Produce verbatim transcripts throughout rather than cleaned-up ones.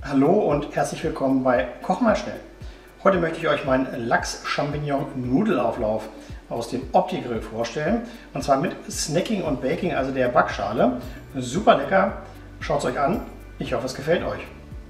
Hallo und herzlich willkommen bei Koch mal schnell. Heute möchte ich euch meinen Lachs-Champignon-Nudelauflauf aus dem Opti-Grill vorstellen. Und zwar mit Snacking und Baking, also der Backschale. Super lecker. Schaut es euch an. Ich hoffe, es gefällt euch.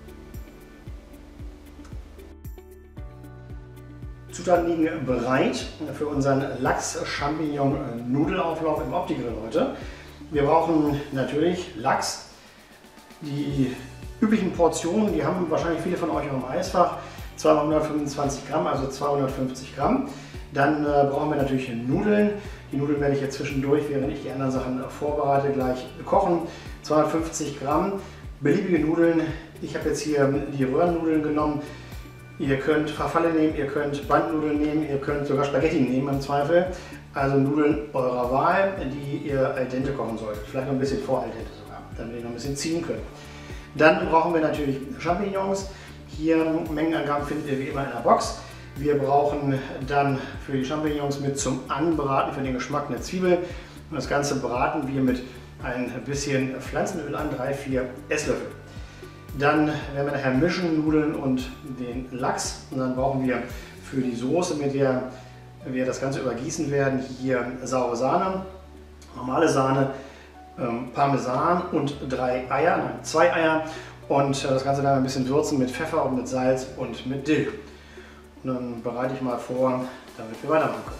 Zutaten liegen bereit für unseren Lachs-Champignon-Nudelauflauf im Opti-Grill heute. Wir brauchen natürlich Lachs. Die üblichen Portionen, die haben wahrscheinlich viele von euch auch im Eisfach. zweihundertfünfundzwanzig Gramm, also zweihundertfünfzig Gramm. Dann äh, brauchen wir natürlich Nudeln. Die Nudeln werde ich jetzt zwischendurch, während ich die anderen Sachen vorbereite, gleich kochen. zweihundertfünfzig Gramm, beliebige Nudeln. Ich habe jetzt hier die Röhrennudeln genommen. Ihr könnt Farfalle nehmen, ihr könnt Bandnudeln nehmen, ihr könnt sogar Spaghetti nehmen im Zweifel. Also Nudeln eurer Wahl, die ihr al dente kochen solltet. Vielleicht noch ein bisschen vor al dente sogar, damit ihr noch ein bisschen ziehen könnt. Dann brauchen wir natürlich Champignons. Hier Mengenangaben findet ihr wie immer in der Box. Wir brauchen dann für die Champignons mit zum Anbraten für den Geschmack eine Zwiebel. Und das Ganze braten wir mit ein bisschen Pflanzenöl an, drei bis vier Esslöffel. Dann werden wir nachher mischen, Nudeln und den Lachs. Und dann brauchen wir für die Soße, mit der wir das Ganze übergießen werden, hier saure Sahne, normale Sahne, ähm, Parmesan und drei Eier, nein, zwei Eier. Und das Ganze dann ein bisschen würzen mit Pfeffer und mit Salz und mit Dill. Und dann bereite ich mal vor, damit wir weitermachen können.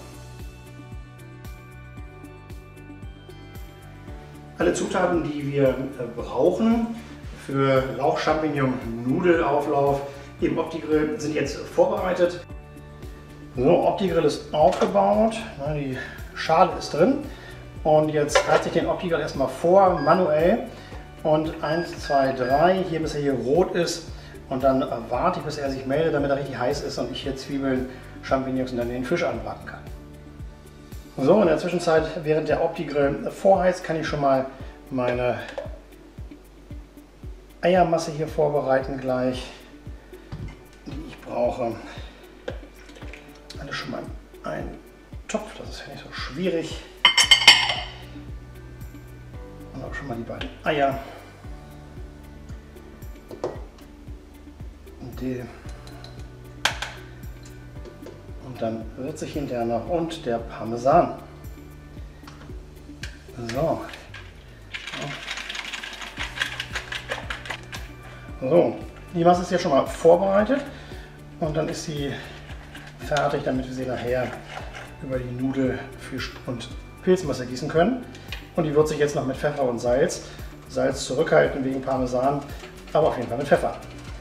Alle Zutaten, die wir brauchen für Lauch-Champignon-Nudelauflauf im Opti-Grill, sind jetzt vorbereitet. So, Opti-Grill ist aufgebaut, die Schale ist drin. Und jetzt heize ich den Opti-Grill erstmal vor, manuell. Und eins, zwei, drei, hier bis er hier rot ist. Und dann warte ich, bis er sich meldet, damit er richtig heiß ist und ich hier Zwiebeln, Champignons und dann den Fisch anbraten kann. So, in der Zwischenzeit, während der Opti-Grill vorheizt, kann ich schon mal meine Eiermasse hier vorbereiten gleich, die ich brauche. Alles schon mal ein Topf, das ist ja nicht so schwierig. Und auch schon mal die beiden Eier. Und die. Und dann würze ich hinterher noch und der Parmesan. So. So, die Masse ist jetzt schon mal vorbereitet und dann ist sie fertig, damit wir sie nachher über die Nudel-, Fisch- und Pilzmasse gießen können. Und die würze ich jetzt noch mit Pfeffer und Salz. Salz zurückhalten wegen Parmesan, aber auf jeden Fall mit Pfeffer.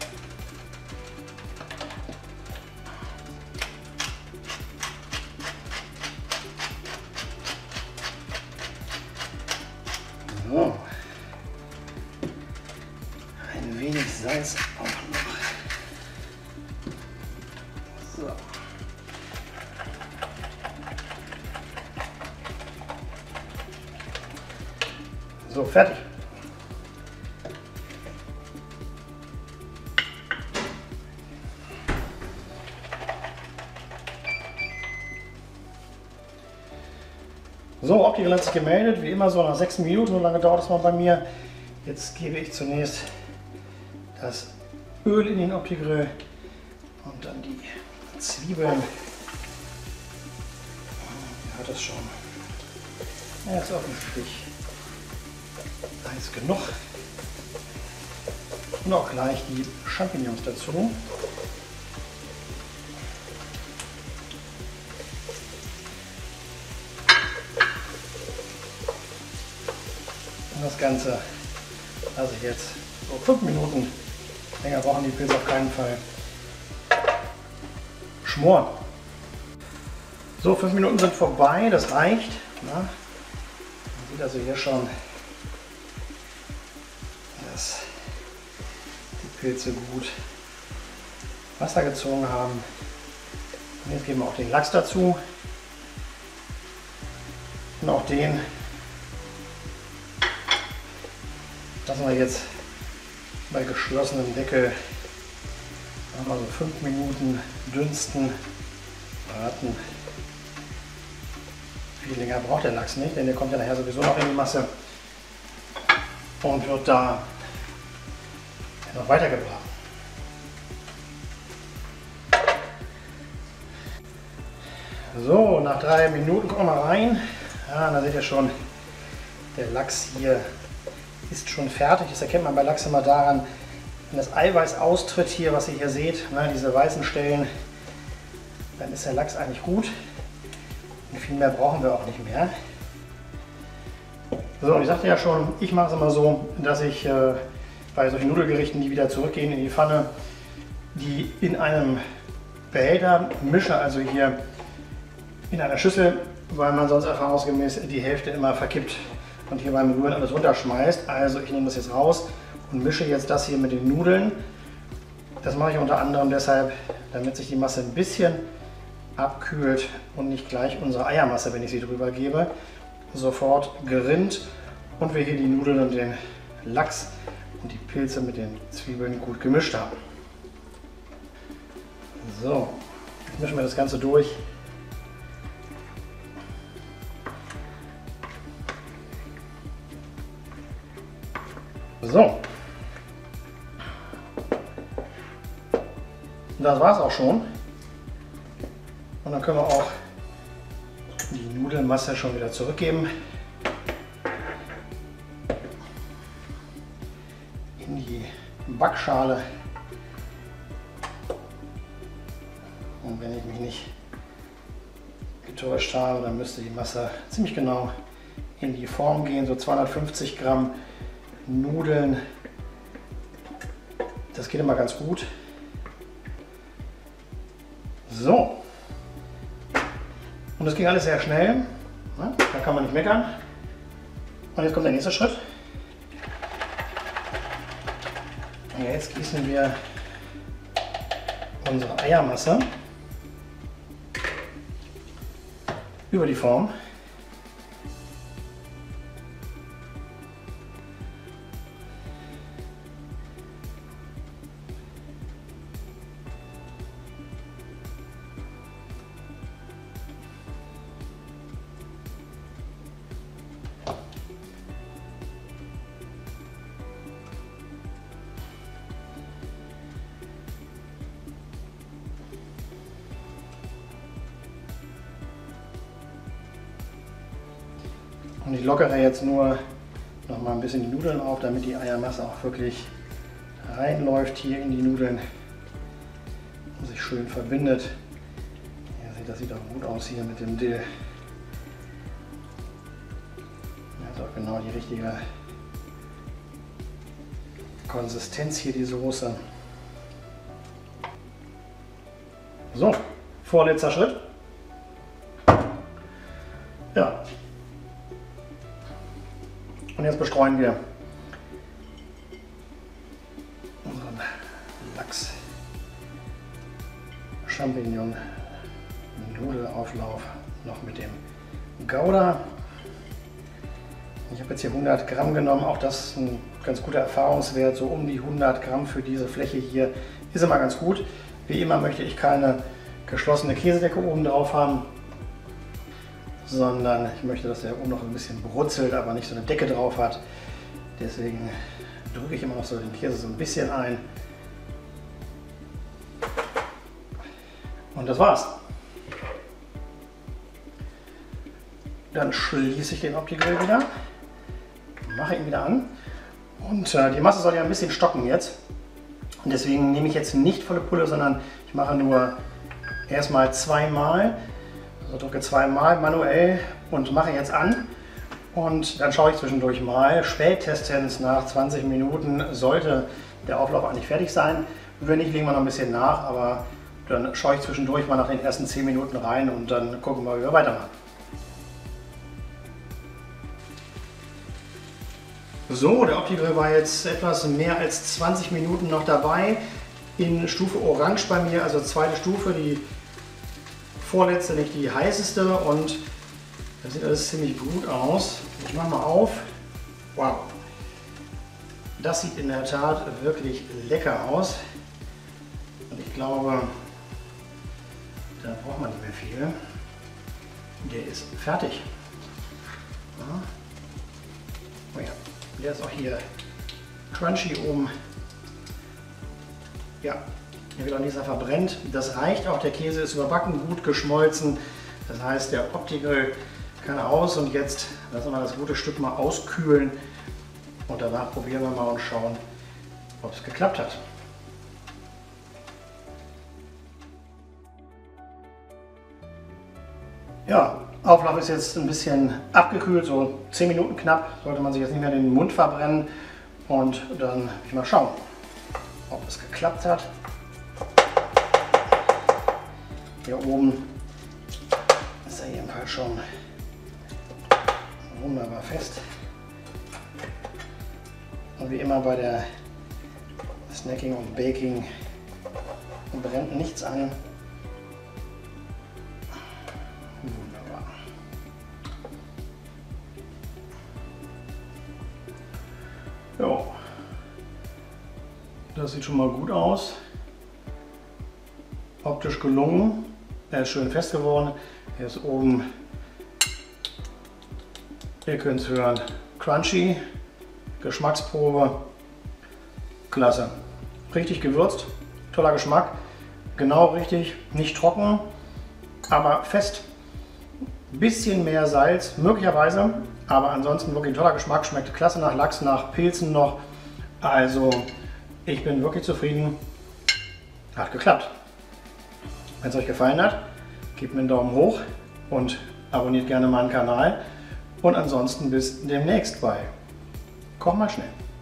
So. Ein wenig Salz auch noch. So. So, fertig. So, Opti-Grill hat sich gemeldet, wie immer so nach sechs Minuten, so lange dauert es mal bei mir. Jetzt gebe ich zunächst das Öl in den Opti-Grill und dann die Zwiebeln. Ihr hört das schon. Er ist offensichtlich heiß genug. Und auch gleich die Champignons dazu. Und das Ganze lasse ich jetzt so fünf Minuten, länger brauchen die Pilze auf keinen Fall, schmoren. So, fünf Minuten sind vorbei, das reicht. Na? Man sieht also hier schon, dass die Pilze gut Wasser gezogen haben. Und jetzt geben wir auch den Lachs dazu. Und auch den lassen wir jetzt bei geschlossenem Deckel mal so fünf Minuten dünsten, braten. Viel länger braucht der Lachs nicht, denn der kommt ja nachher sowieso noch in die Masse und wird da noch weiter gebraten. So, nach drei Minuten gucken wir mal rein. Ja, da seht ihr schon, der Lachs hier ist schon fertig. Das erkennt man bei Lachs immer daran, wenn das Eiweiß austritt hier, was ihr hier seht, ne, diese weißen Stellen, dann ist der Lachs eigentlich gut. Und viel mehr brauchen wir auch nicht mehr. So, und ich sagte ja schon, ich mache es immer so, dass ich äh, bei solchen Nudelgerichten, die wieder zurückgehen in die Pfanne, die in einem Behälter mische, also hier in einer Schüssel, weil man sonst erfahrungsgemäß die Hälfte immer verkippt und hier beim Rühren alles runterschmeißt. Also ich nehme das jetzt raus und mische jetzt das hier mit den Nudeln. Das mache ich unter anderem deshalb, damit sich die Masse ein bisschen abkühlt und nicht gleich unsere Eiermasse, wenn ich sie drüber gebe, sofort gerinnt und wir hier die Nudeln und den Lachs und die Pilze mit den Zwiebeln gut gemischt haben. So, jetzt mischen wir das Ganze durch. So, das war es auch schon. Und dann können wir auch die Nudelmasse schon wieder zurückgeben in die Backschale. Und wenn ich mich nicht getäuscht habe, dann müsste die Masse ziemlich genau in die Form gehen, so zweihundertfünfzig Gramm Nudeln. Das geht immer ganz gut. So. Und das ging alles sehr schnell. Da kann man nicht meckern. Und jetzt kommt der nächste Schritt. Jetzt gießen wir unsere Eiermasse über die Form. Und ich lockere jetzt nur noch mal ein bisschen die Nudeln auf, damit die Eiermasse auch wirklich reinläuft hier in die Nudeln und sich schön verbindet. Ihr seht, das sieht auch gut aus hier mit dem Dill. Das ist auch genau die richtige Konsistenz hier, die Soße. So, vorletzter Schritt. Ja. Und jetzt bestreuen wir unseren Lachs, Champignon, Nudelauflauf noch mit dem Gouda. Ich habe jetzt hier hundert Gramm genommen, auch das ist ein ganz guter Erfahrungswert, so um die hundert Gramm für diese Fläche hier ist immer ganz gut. Wie immer möchte ich keine geschlossene Käsedecke oben drauf haben, sondern ich möchte, dass der oben noch ein bisschen brutzelt, aber nicht so eine Decke drauf hat. Deswegen drücke ich immer noch so den Käse so ein bisschen ein. Und das war's. Dann schließe ich den Opti-Grill wieder, mache ihn wieder an und äh, die Masse soll ja ein bisschen stocken jetzt. Und deswegen nehme ich jetzt nicht volle Pulle, sondern ich mache nur erstmal zweimal. Also drücke zweimal manuell und mache jetzt an und dann schaue ich zwischendurch mal. Spätestens nach zwanzig Minuten sollte der Auflauf eigentlich fertig sein. Wenn nicht, legen wir noch ein bisschen nach, aber dann schaue ich zwischendurch mal nach den ersten zehn Minuten rein und dann gucken wir, wie wir weitermachen. So, der Opti-Grill war jetzt etwas mehr als zwanzig Minuten noch dabei in Stufe Orange bei mir, also zweite Stufe, die vorletzte, nicht die heißeste, und das sieht alles ziemlich gut aus. Ich mache mal auf. Wow, das sieht in der Tat wirklich lecker aus und ich glaube, da braucht man nicht mehr viel. Der ist fertig. Ja. Oh ja, der ist auch hier crunchy oben. Ja, hier wird auch nichts verbrennt. Das reicht auch, der Käse ist überbacken, gut geschmolzen. Das heißt, der Opti-Grill kann aus und jetzt lassen wir das gute Stück mal auskühlen und danach probieren wir mal und schauen, ob es geklappt hat. Ja, Auflauf ist jetzt ein bisschen abgekühlt, so zehn Minuten knapp, sollte man sich jetzt nicht mehr den Mund verbrennen und dann will ich mal schauen, ob es geklappt hat. Hier oben ist er jedenfalls schon wunderbar fest. Und wie immer bei der Snacking und Baking brennt nichts an. Wunderbar. Jo. Das sieht schon mal gut aus. Optisch gelungen. Er ist schön fest geworden. Er ist oben, ihr könnt es hören, crunchy. Geschmacksprobe. Klasse. Richtig gewürzt. Toller Geschmack. Genau richtig. Nicht trocken, aber fest. Bisschen mehr Salz, möglicherweise. Aber ansonsten wirklich ein toller Geschmack. Schmeckt klasse nach Lachs, nach Pilzen noch. Also ich bin wirklich zufrieden. Hat geklappt. Wenn es euch gefallen hat, gebt mir einen Daumen hoch und abonniert gerne meinen Kanal. Und ansonsten bis demnächst bei Koch mal schnell.